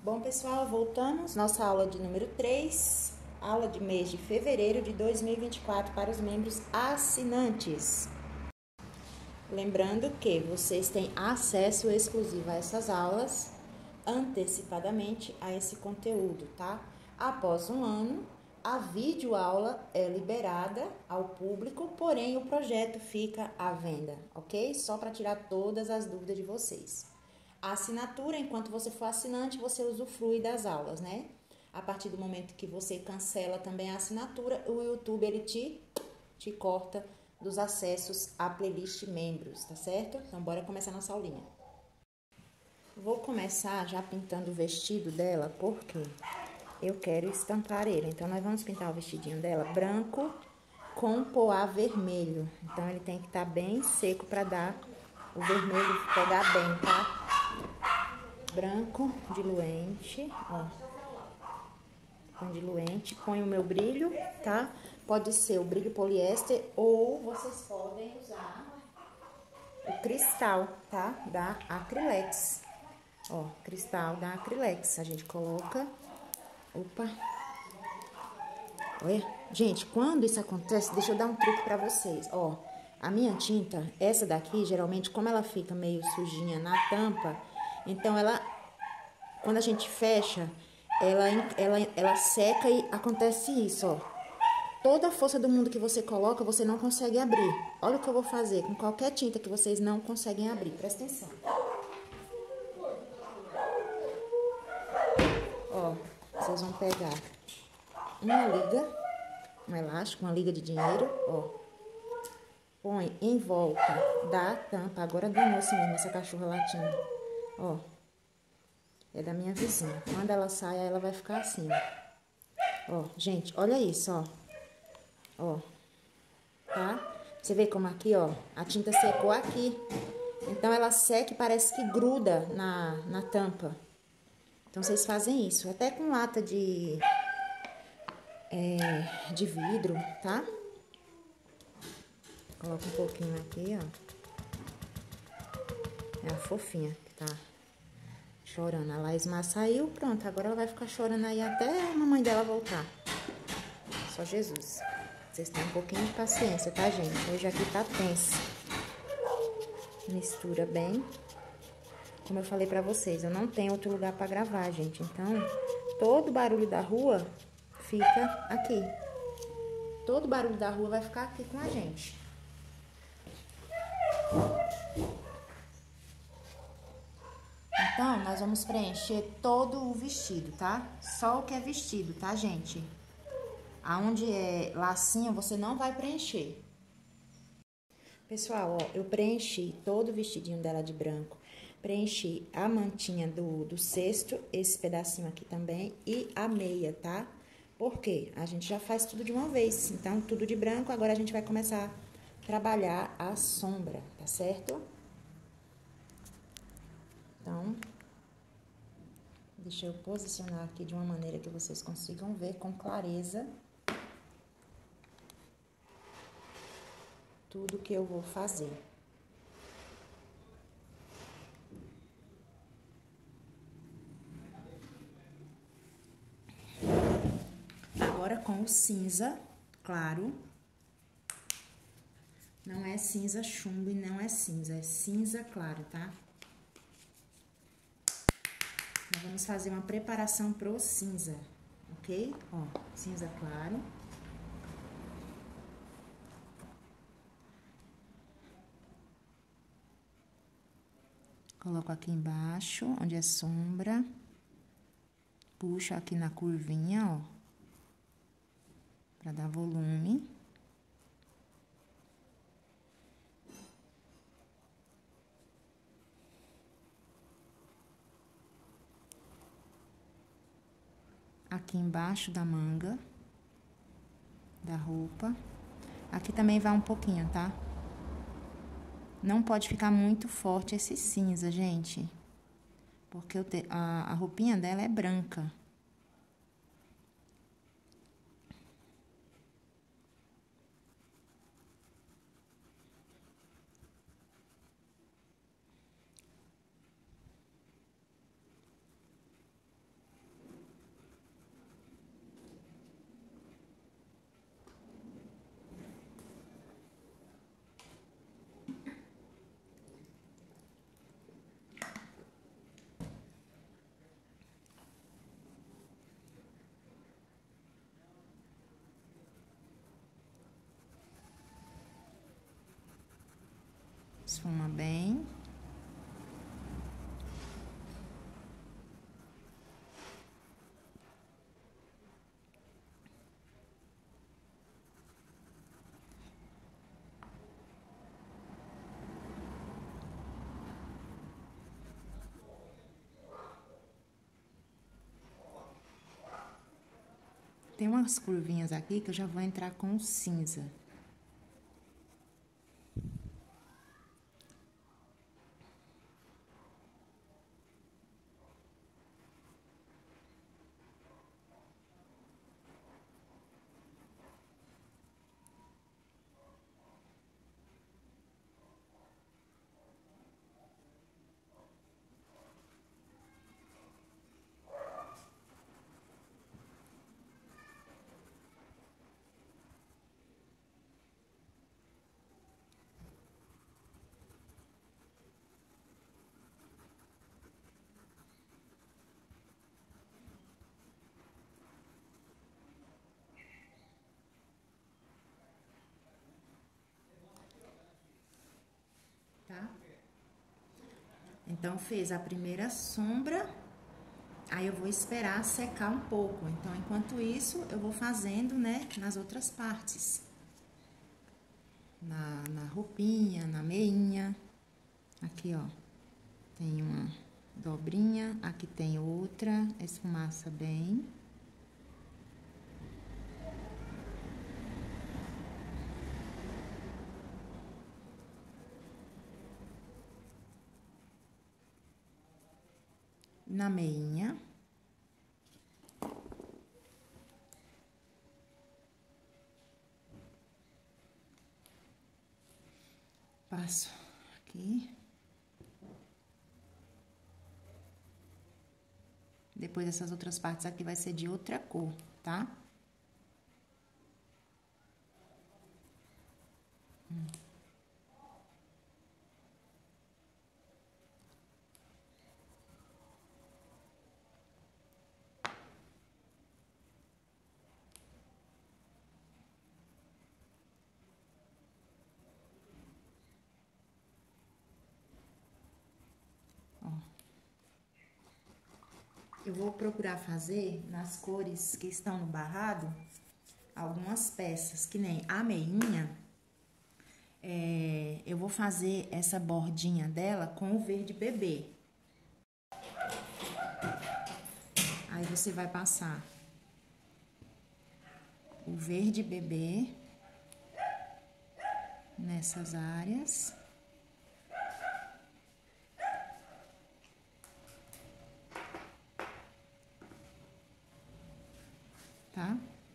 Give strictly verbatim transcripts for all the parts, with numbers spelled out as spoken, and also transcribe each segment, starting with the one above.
Bom, pessoal, voltamos. Nossa aula de número três, aula de mês de fevereiro de dois mil e vinte e quatro para os membros assinantes. Lembrando que vocês têm acesso exclusivo a essas aulas antecipadamente a esse conteúdo, tá? Após um ano, a videoaula é liberada ao público, porém o projeto fica à venda, ok? Só para tirar todas as dúvidas de vocês. A assinatura, enquanto você for assinante, você usufrui das aulas, né? A partir do momento que você cancela também a assinatura, o YouTube ele te, te corta dos acessos à playlist membros, tá certo? Então, bora começar nossa aulinha. Vou começar já pintando o vestido dela, porque eu quero estampar ele. Então, nós vamos pintar o vestidinho dela branco com poá vermelho. Então, ele tem que estar bem seco para dar o vermelho pegar bem, tá? Branco, diluente, ó. Com diluente, põe o meu brilho, tá? Pode ser o brilho poliéster ou vocês podem usar o cristal, tá? Da Acrylex. Ó, cristal da Acrylex. A gente coloca... Opa! Olha, gente, quando isso acontece, deixa eu dar um truque pra vocês. Ó, a minha tinta, essa daqui, geralmente, como ela fica meio sujinha na tampa, então ela, quando a gente fecha, ela, ela, ela seca e acontece isso, ó. Toda a força do mundo que você coloca, você não consegue abrir. Olha o que eu vou fazer com qualquer tinta que vocês não conseguem abrir. Presta atenção. Ó, vocês vão pegar uma liga, um elástico, uma liga de dinheiro, ó. Põe em volta da tampa. Agora danou-se mesmo essa cachorra latindo. Ó. É da minha vizinha. Quando ela sai, ela vai ficar assim, ó. Ó, gente, olha isso, ó. Ó. Tá? Você vê como aqui, ó, a tinta secou aqui. Então, ela seca e parece que gruda na, na tampa. Então, vocês fazem isso. Até com lata de... É, de vidro, tá? Coloca um pouquinho aqui, ó. É a fofinha que tá chorando. A Laísma saiu, pronto. Agora ela vai ficar chorando aí até a mamãe dela voltar. Só Jesus. Vocês têm um pouquinho de paciência, tá, gente? Hoje aqui tá tenso. Mistura bem. Como eu falei pra vocês, eu não tenho outro lugar pra gravar, gente. Então, todo barulho da rua fica aqui. Todo barulho da rua vai ficar aqui com a gente. Então, nós vamos preencher todo o vestido, tá? Só o que é vestido, tá, gente? Aonde é lacinho, você não vai preencher. Pessoal, ó, eu preenchi todo o vestidinho dela de branco. Preenchi a mantinha do, do cesto, esse pedacinho aqui também, e a meia, tá? Por quê? A gente já faz tudo de uma vez. Então, tudo de branco, agora a gente vai começar a trabalhar a sombra, tá certo? Então, deixa eu posicionar aqui de uma maneira que vocês consigam ver com clareza tudo que eu vou fazer. Agora com o cinza claro. Não é cinza chumbo e não é cinza, é cinza claro, tá? Nós vamos fazer uma preparação pro cinza, ok? Ó, cinza claro. Coloco aqui embaixo, onde é sombra. Puxo aqui na curvinha, ó. Pra dar volume. Aqui embaixo da manga da roupa. Aqui também vai um pouquinho, tá? Não pode ficar muito forte esse cinza, gente. Porque eu te, a, a roupinha dela é branca. Esfuma bem. Tem umas curvinhas aqui que eu já vou entrar com o cinza. Tá? Então, fez a primeira sombra, aí eu vou esperar secar um pouco. Então, enquanto isso, eu vou fazendo, né, nas outras partes. Na, na roupinha, na meinha. Aqui, ó, tem uma dobrinha, aqui tem outra, esfumaça bem. Na meinha. Passo aqui. Depois essas outras partes aqui vai ser de outra cor, tá? Hum. Eu vou procurar fazer nas cores que estão no barrado algumas peças, que nem a meinha. É, eu vou fazer essa bordinha dela com o verde bebê. Aí você vai passar o verde bebê nessas áreas. Tá?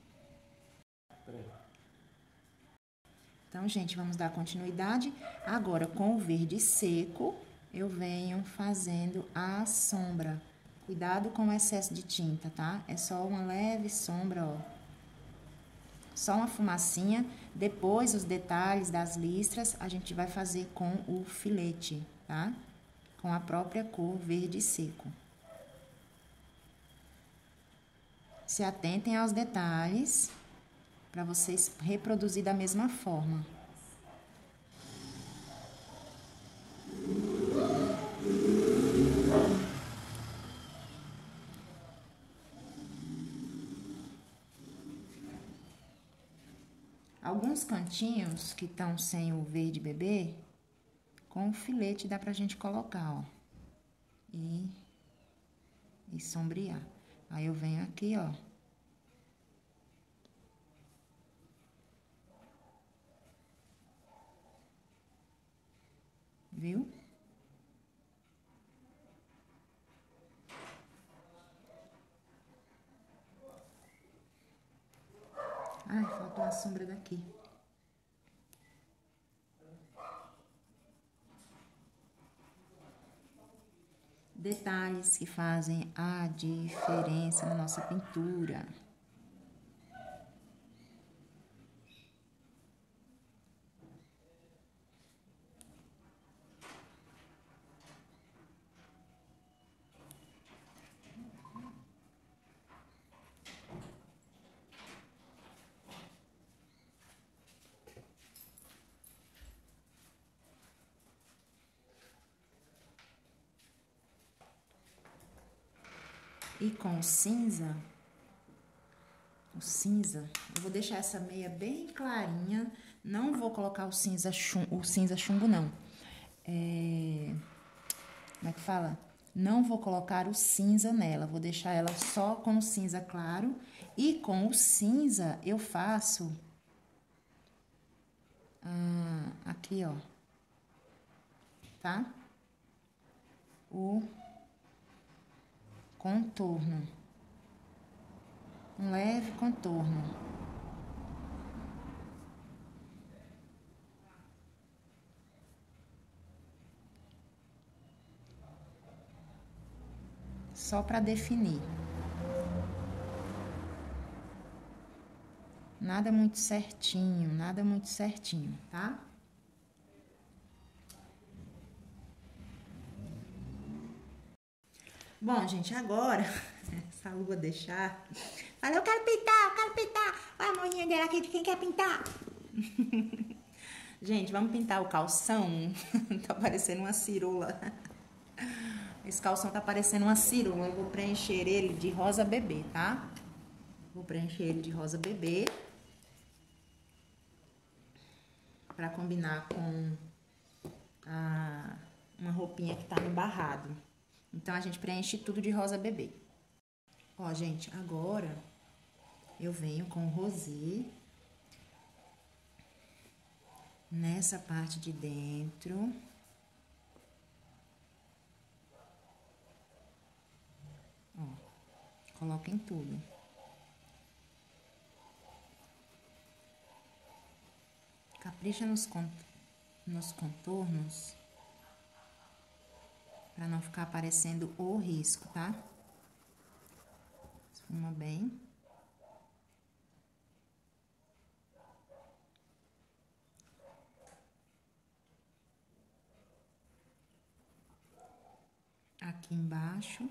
Então, gente, vamos dar continuidade. Agora, com o verde seco, eu venho fazendo a sombra. Cuidado com o excesso de tinta, tá? É só uma leve sombra, ó. Só uma fumacinha. Depois, os detalhes das listras, a gente vai fazer com o filete, tá? Com a própria cor verde seco. Se atentem aos detalhes, para vocês reproduzir da mesma forma. Alguns cantinhos que estão sem o verde bebê, com o filete dá pra gente colocar, ó. E, e sombrear. Aí eu venho aqui, ó. Viu? Ai, faltou a sombra daqui. Detalhes que fazem a diferença na nossa pintura. E com o cinza, o cinza, eu vou deixar essa meia bem clarinha. Não vou colocar o cinza chumbo, o cinza chumbo não. É, como é que fala? Não vou colocar o cinza nela, vou deixar ela só com o cinza claro. E com o cinza eu faço ah, aqui, ó, tá? O contorno, um leve contorno. Só para definir. Nada muito certinho, nada muito certinho, tá? Bom, gente, agora, essa lua deixar... Fala, eu quero pintar, eu quero pintar. Olha a mãozinha dela aqui de quem quer pintar. Gente, vamos pintar o calção. Tá parecendo uma cirola. Esse calção tá parecendo uma cirola. Eu vou preencher ele de rosa bebê, tá? Vou preencher ele de rosa bebê. Pra combinar com a, uma roupinha que tá no barrado. Então, a gente preenche tudo de rosa bebê. Ó, gente, agora eu venho com o rosé nessa parte de dentro. Ó, coloca em tudo. Capricha nos, cont nos contornos, pra não ficar aparecendo o risco, tá? Esfuma bem. Aqui embaixo.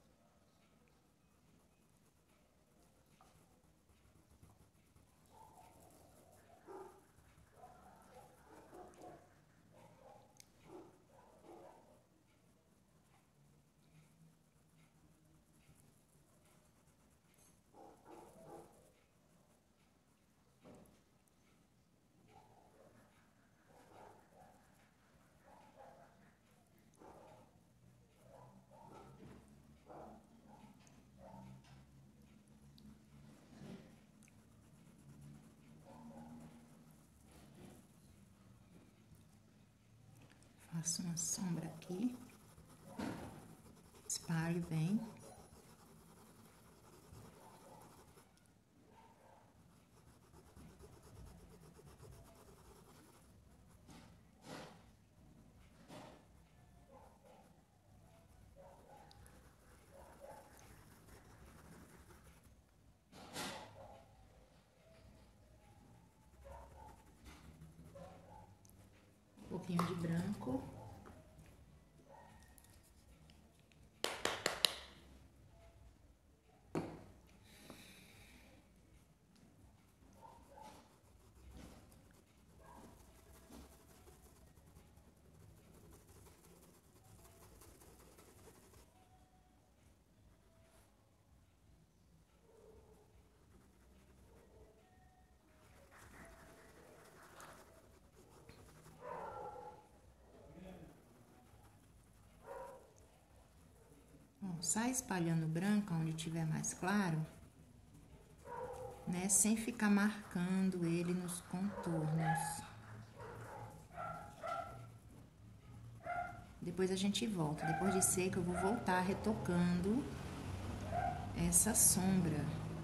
Faço uma sombra aqui, espalho bem. Um pouquinho de branco. Sai espalhando branco onde tiver mais claro, né? Sem ficar marcando ele nos contornos. Depois a gente volta. Depois de seco, eu vou voltar retocando essa sombra.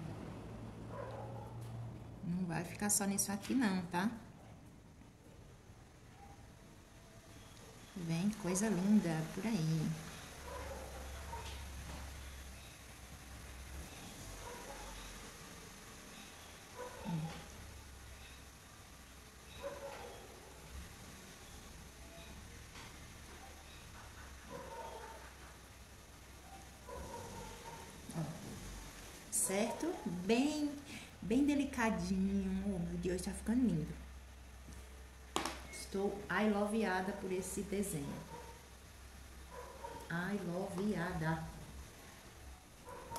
Não vai ficar só nisso aqui não, tá? Vem coisa linda por aí. Certo? Bem, bem delicadinho. O vídeo de hoje tá ficando lindo. Estou I loveada por esse desenho. I loveada.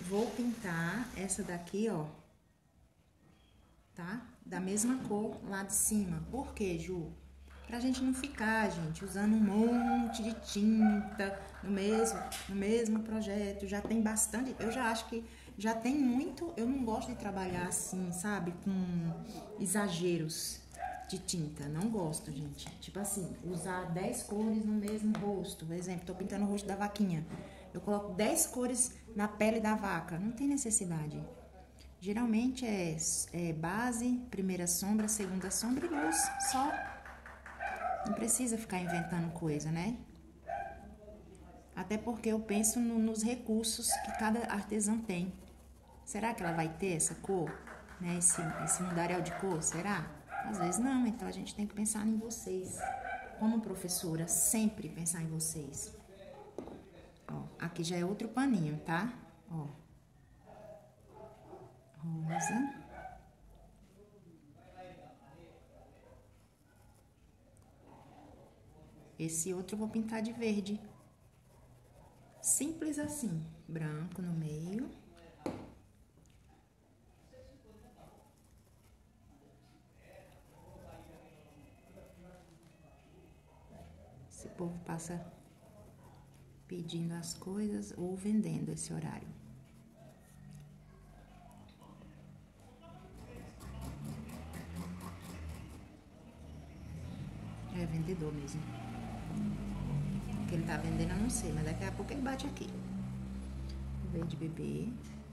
vou pintar essa daqui, ó, tá? Da mesma cor lá de cima. Por quê, Ju? Pra gente não ficar, gente, usando um monte de tinta no mesmo, no mesmo projeto. Já tem bastante, eu já acho que já tem muito, eu não gosto de trabalhar assim, sabe? Com exageros de tinta, não gosto, gente. Tipo assim, usar dez cores no mesmo rosto. Por exemplo, tô pintando o rosto da vaquinha. Eu coloco dez cores na pele da vaca. Não tem necessidade. Geralmente é, é base, primeira sombra, segunda sombra e luz, só. Não precisa ficar inventando coisa, né? Até porque eu penso no, nos recursos que cada artesã tem. Será que ela vai ter essa cor? Né? Esse, esse mundaréu de cor? Será? Às vezes não, então a gente tem que pensar em vocês. Como professora, sempre pensar em vocês. Ó, aqui já é outro paninho, tá? Ó. Rosa. Esse outro eu vou pintar de verde. Simples assim. Branco no meio. Esse povo passa pedindo as coisas ou vendendo esse horário. É vendedor mesmo. O que ele tá vendendo eu não sei, mas daqui a pouco ele bate aqui. Verde bebê.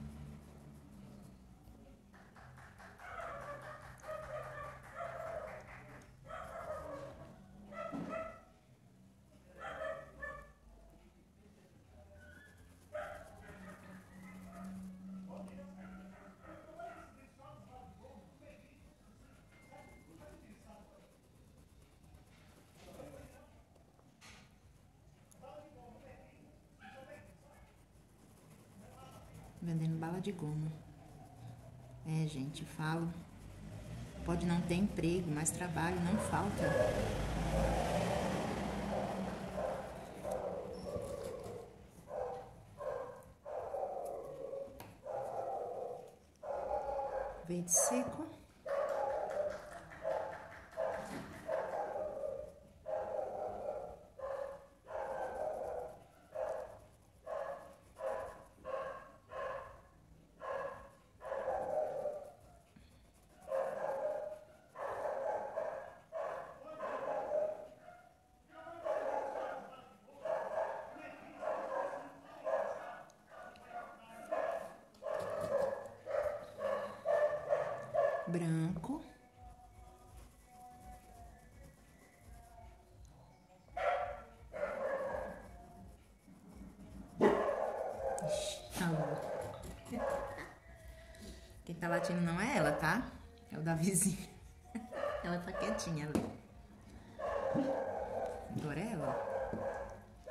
Vendendo bala de goma. É, gente, falo. Pode não ter emprego, mas trabalho não falta. Verde seco. Branco. Ixi, alô. Quem tá latindo não é ela, tá? É o da vizinha. Ela tá quietinha ali. Agora é ela.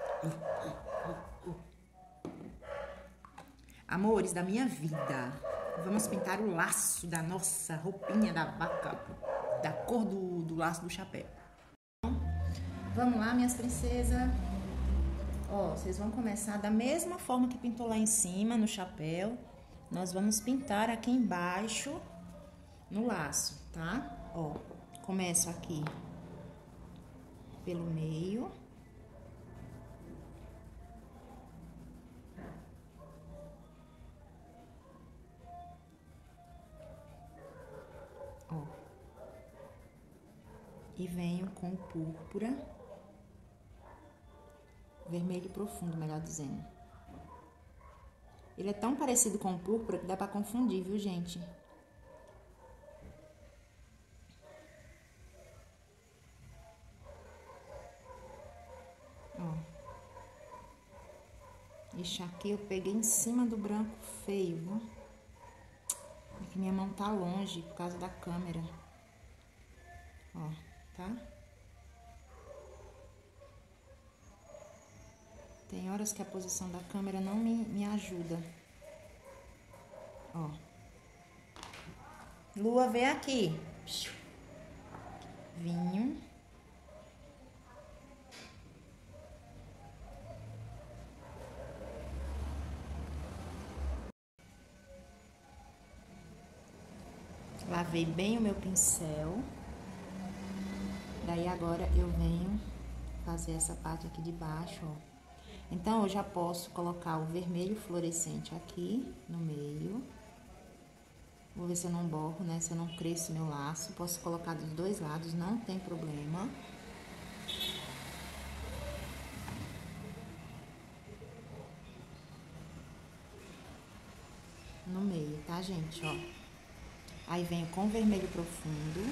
Amores da minha vida, vamos pintar o laço da nossa roupinha da vaca, da cor do, do laço do chapéu. Vamos lá, minhas princesas. Ó, vocês vão começar da mesma forma que pintou lá em cima, no chapéu. Nós vamos pintar aqui embaixo, no laço, tá? Ó, começo aqui pelo meio. Ó. E venho com púrpura. Vermelho profundo, melhor dizendo. Ele é tão parecido com o púrpura que dá pra confundir, viu, gente? Ó. Ixi, aqui eu peguei em cima do branco feio, viu? É que minha mão tá longe por causa da câmera. Ó, tá? Tem horas que a posição da câmera não me, me ajuda. Ó. Lua, vem aqui. Vinho. Lavei bem o meu pincel. Daí agora eu venho fazer essa parte aqui de baixo, ó. Então, eu já posso colocar o vermelho fluorescente aqui no meio. Vou ver se eu não borro, né? Se eu não cresço meu laço. Posso colocar dos dois lados, não tem problema. No meio, tá, gente? Ó. Aí venho com vermelho profundo.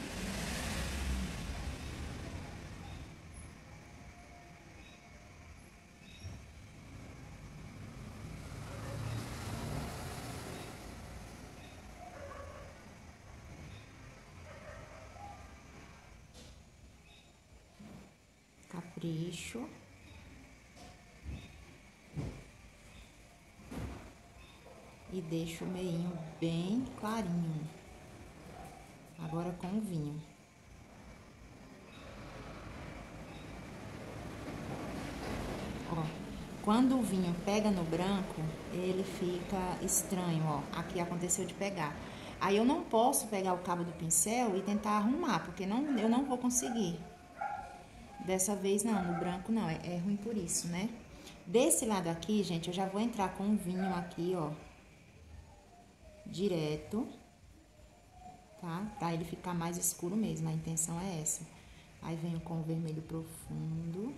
Capricho. E deixo o meinho bem clarinho. Agora com o vinho. Ó, quando o vinho pega no branco, ele fica estranho, ó. Aqui aconteceu de pegar. Aí eu não posso pegar o cabo do pincel e tentar arrumar, porque não, eu não vou conseguir. Dessa vez não, no branco não, é, é ruim por isso, né? Desse lado aqui, gente, eu já vou entrar com o vinho aqui, ó. Direto, tá? Pra ele ficar mais escuro mesmo, a intenção é essa. Aí venho com o vermelho profundo.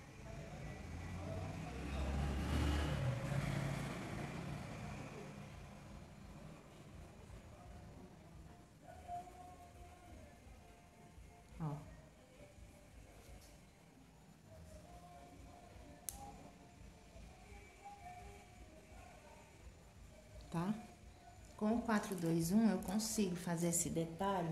Ó. Tá? Com o quatro, dois, um eu consigo fazer esse detalhe.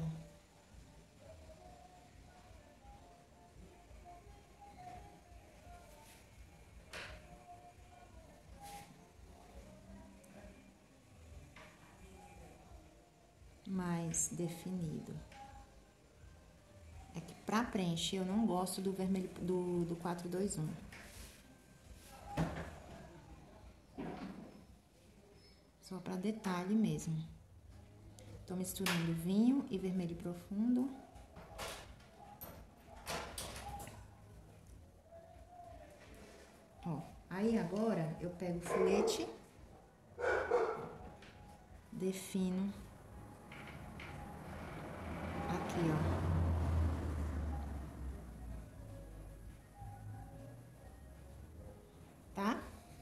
Mais definido. É que pra preencher eu não gosto do vermelho do, do quatro, dois, um. Só pra detalhe mesmo. Tô misturando vinho e vermelho profundo. Ó, aí agora eu pego o filete, defino aqui, ó. Tá?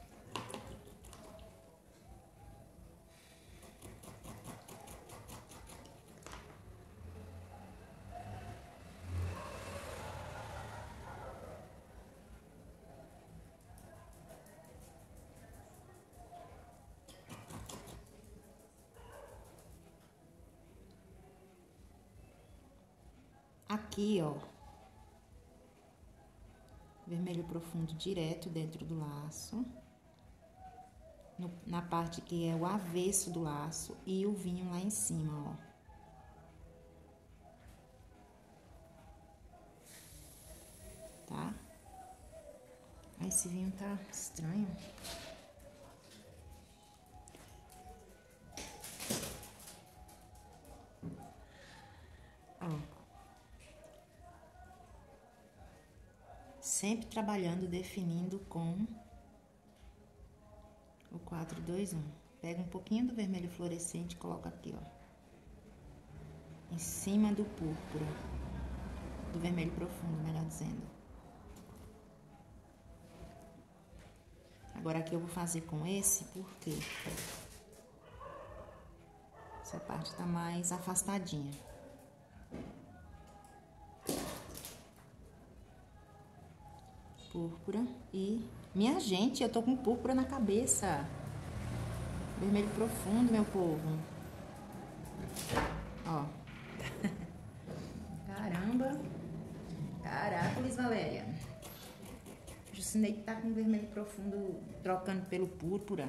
Aqui, ó, vermelho profundo direto dentro do laço, no, na parte que é o avesso do laço e o vinho lá em cima, ó. Tá? Ai, esse vinho tá estranho. Ó. Sempre trabalhando, definindo com o quatro, dois, um. Pega um pouquinho do vermelho fluorescente e coloca aqui, ó. Em cima do púrpura. Do vermelho profundo, melhor dizendo. Agora aqui eu vou fazer com esse, porque essa parte tá mais afastadinha. Púrpura e... Minha gente, eu tô com púrpura na cabeça. Vermelho profundo, meu povo. Ó. Caramba. Caracoles, Valéria. Jucinei tá com vermelho profundo trocando pelo púrpura.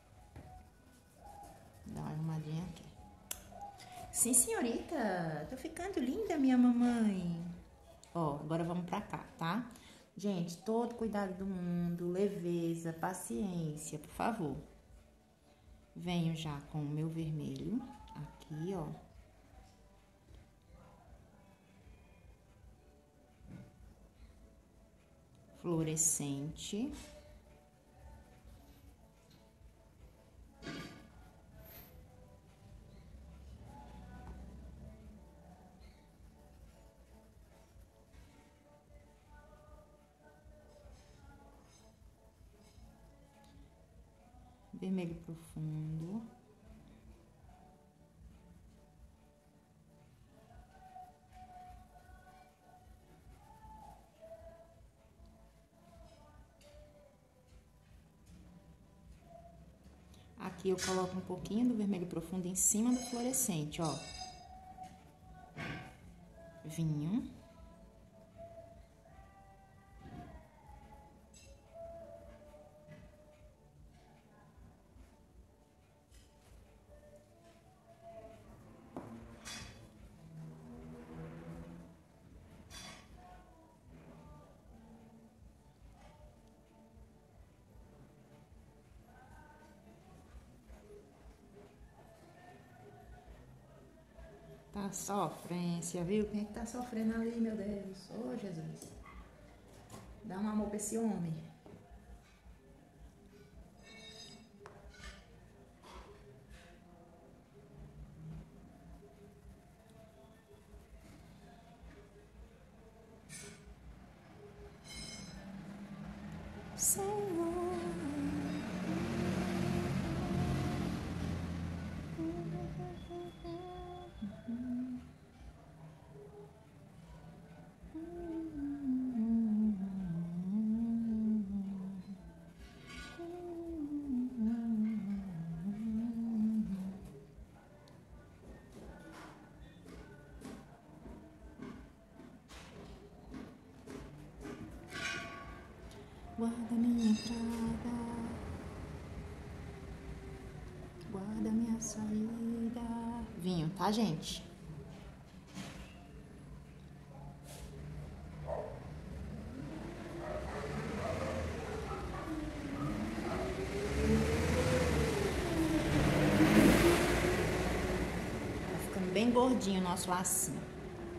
Dá uma arrumadinha aqui. Sim, senhorita. Tô ficando linda, minha mamãe. Ó, agora vamos pra cá, tá? Gente, todo cuidado do mundo, leveza, paciência, por favor. Venho já com o meu vermelho aqui, ó. fluorescente. Vermelho profundo. Aqui eu coloco um pouquinho do vermelho profundo em cima do fluorescente, ó. Vinho. Tá sofrência, viu? Quem é que tá sofrendo ali, meu Deus? Ô, Jesus. Dá um amor pra esse homem. Senhor. Guarda minha entrada, guarda minha saída. Vinho, tá, gente? Tá ficando bem gordinho o nosso lacinho.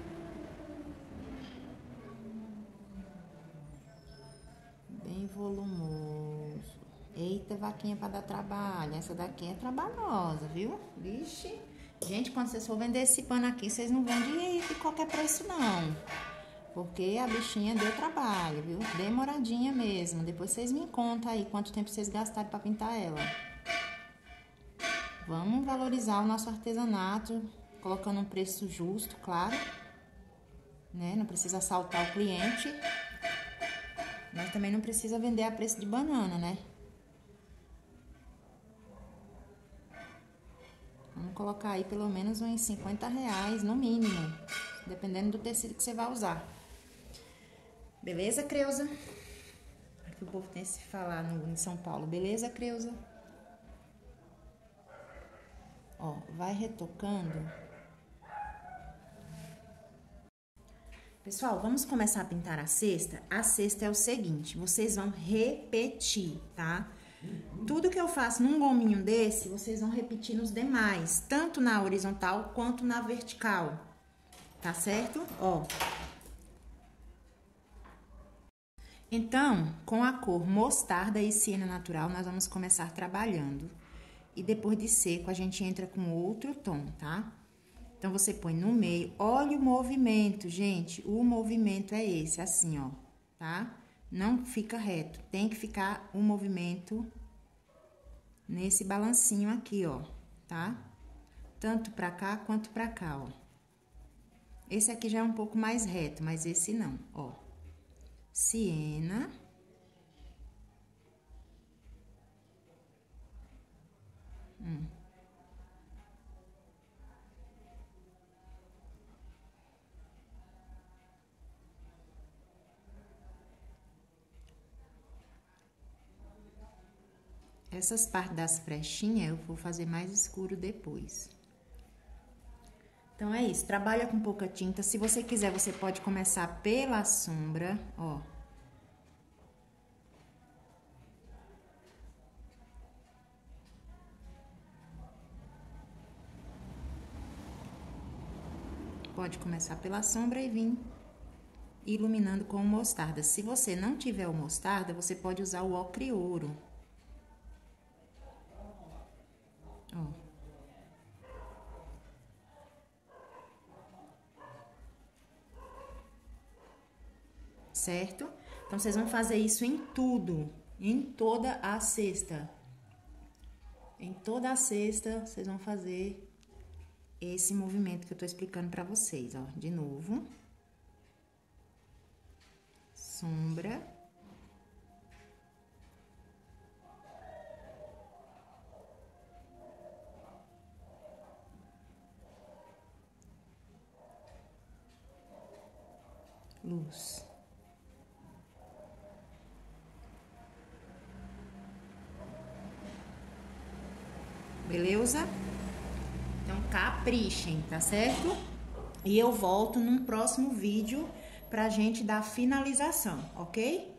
Volumoso. Eita, vaquinha pra dar trabalho. Essa daqui é trabalhosa, viu? Vixe. Gente, quando vocês for vender esse pano aqui, vocês não vendem de qualquer preço, não. Porque a bichinha deu trabalho, viu? Demoradinha mesmo. Depois vocês me contam aí quanto tempo vocês gastaram pra pintar ela. Vamos valorizar o nosso artesanato, colocando um preço justo, claro. Né? Não precisa assaltar o cliente. Mas também não precisa vender a preço de banana, né? Vamos colocar aí pelo menos uns cinquenta reais, no mínimo. Dependendo do tecido que você vai usar. Beleza, Creuza? Aqui o povo tem que se falar no, em São Paulo. Beleza, Creuza? Ó, vai retocando. Pessoal, vamos começar a pintar a cesta? A cesta é o seguinte, vocês vão repetir, tá? Tudo que eu faço num gominho desse, vocês vão repetir nos demais, tanto na horizontal quanto na vertical, tá certo? Ó. Então, com a cor mostarda e siena natural, nós vamos começar trabalhando. E depois de seco, a gente entra com outro tom, tá? Então, você põe no meio, olha o movimento, gente, o movimento é esse, assim, ó, tá? Não fica reto, tem que ficar o movimento nesse balancinho aqui, ó, tá? Tanto pra cá quanto pra cá, ó. Esse aqui já é um pouco mais reto, mas esse não, ó. Siena. Hum. Essas partes das frechinhas eu vou fazer mais escuro depois. Então, é isso. Trabalha com pouca tinta. Se você quiser, você pode começar pela sombra, ó. Pode começar pela sombra e vir iluminando com o mostarda. Se você não tiver o mostarda, você pode usar o ocre ouro. Ó. Certo? Então, vocês vão fazer isso em tudo, em toda a cesta. Em toda a cesta, vocês vão fazer esse movimento que eu tô explicando pra vocês, ó. De novo. Sombra. Luz. Beleza? Então, caprichem, tá certo? E eu volto num próximo vídeo pra gente dar finalização, ok?